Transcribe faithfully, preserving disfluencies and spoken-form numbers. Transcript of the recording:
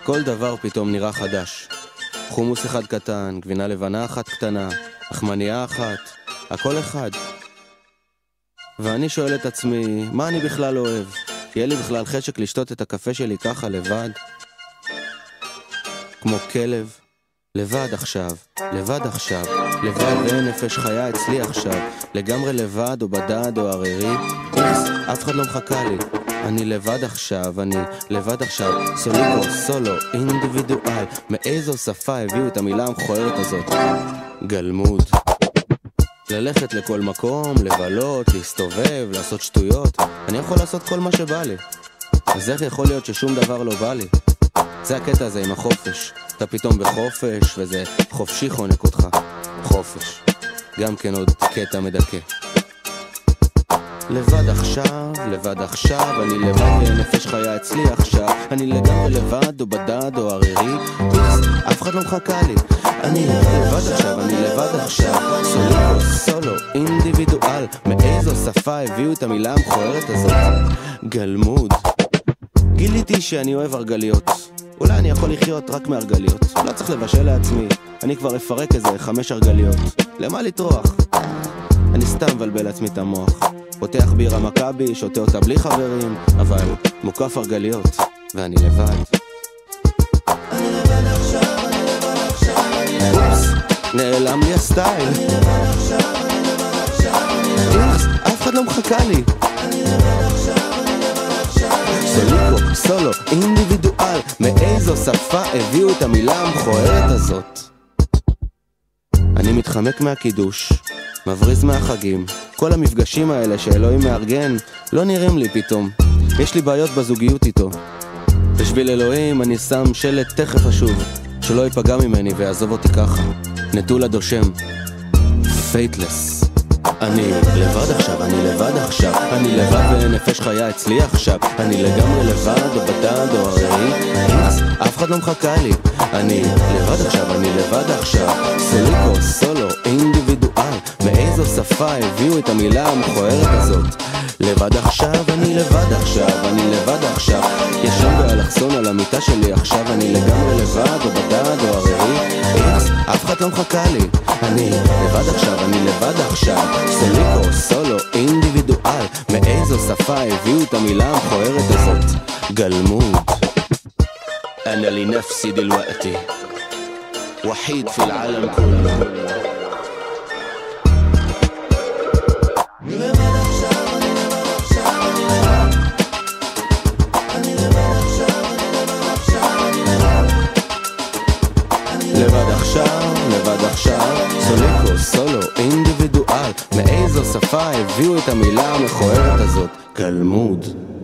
כל דבר פתאום נראה חדש. חומוס אחד קטן, גבינה לבנה אחת קטנה, לחמניה אחת, הכל אחד. ואני שואל את עצמי, מה אני בכלל אוהב? יהיה לי בכלל חשק לשתות את הקפה שלי ככה לבד? כמו כלב, לבד עכשיו, לבד עכשיו, לבד ואין נפש חיה אצלי עכשיו, לגמרי לבד או בדד או ערירי, איקס, אף אחד לא מחכה לי. אני לבד עכשיו, אני לבד עכשיו, סוליקו, סולו, אינדיבידואל. מאיזו שפה הביאו את המילה המכוערת הזאת? גלמוד. ללכת לכל מקום, לבלות, להסתובב, לעשות שטויות. אני יכול לעשות כל מה שבא לי. אז איך יכול להיות ששום דבר לא בא לי? זה הקטע הזה עם החופש. אתה פתאום בחופש, וזה חופשי חונק אותך. חופש. גם כן עוד קטע מדכא. לבד עכשיו, לבד עכשיו, אני לבד ונפש חיה אצלי עכשיו, אני לגמרי לבד או בדד או ערירי, אף אחד לא מחכה לי. אני לבד עכשיו, אני לבד עכשיו, סוליקו, סולו, אינדיבידואל. מאיזו שפה הביאו את המילה המכוערת הזאת? גלמוד. גיליתי שאני אוהב הרגליות. אולי אני יכול לחיות רק מהרגליות, לא צריך לבשל לעצמי, אני כבר אפרק איזה חמש הרגליות. למה לטרוח? אני סתם מבלבל לעצמי את המוח, פותח בירה מכבי, שותה אותה בלי חברים, אבל מוקף הרגליות, ואני לבד. אני לבד עכשיו, אני לבד עכשיו, אופס, נעלם לי הסטייל. אני לבד עכשיו, אני לבד עכשיו, איקס, אף אחד לא מחכה לי. אני לבד עכשיו, אני לבד עכשיו, סוליקו, סולו, אינדיבידואל. מאיזו שפה הביאו את המילה המכוערת הזאת? אני מתחמק מהקידוש, מבריז מהחגים. כל המפגשים האלה שאלוהים מארגן לא נראים לי פתאום. יש לי בעיות בזוגיות איתו. בשביל אלוהים אני שם שלט תכף אשוב, שלא ייפגע ממני ויעזוב אותי ככה. נטול הדושם, פייטלס. אני לבד עכשיו, אני לבד עכשיו, אני לבד ונפש חיה אצלי עכשיו, אני לגמרי לבד או בדד או ערירי, איקס, אף אחד לא מחכה לי. אני לבד עכשיו, אני לבד עכשיו, סוליקו, סולו, אינדיבידואל. מאיזו שפה הביאו את המילה המכוערת הזאת? לבד עכשיו, אני לבד עכשיו, אני לבד עכשיו, ישן באלכסון על המיטה שלי עכשיו, אני לגמרי לבד או בדד או ערירי, איקס, אף אחד לא מחכה לי. אני לבד עכשיו, אני לבד עכשיו, סוליקו, סולו, אינדיבידואל. מאיזו שפה הביאו את המילה המכוערת הזאת? גלמוד. أنا لنفسي دلوقتي وحيد في العالم كله. לבד עכשיו, אני לבד עכשיו, אני לבד עכשיו, אני לבד עכשיו, לבד עכשיו, לבד עכשיו, סוליקו, סולו, אינדיבידואל. מאיזו שפה הביאו את המילה המכוערת הזאת? גלמוד.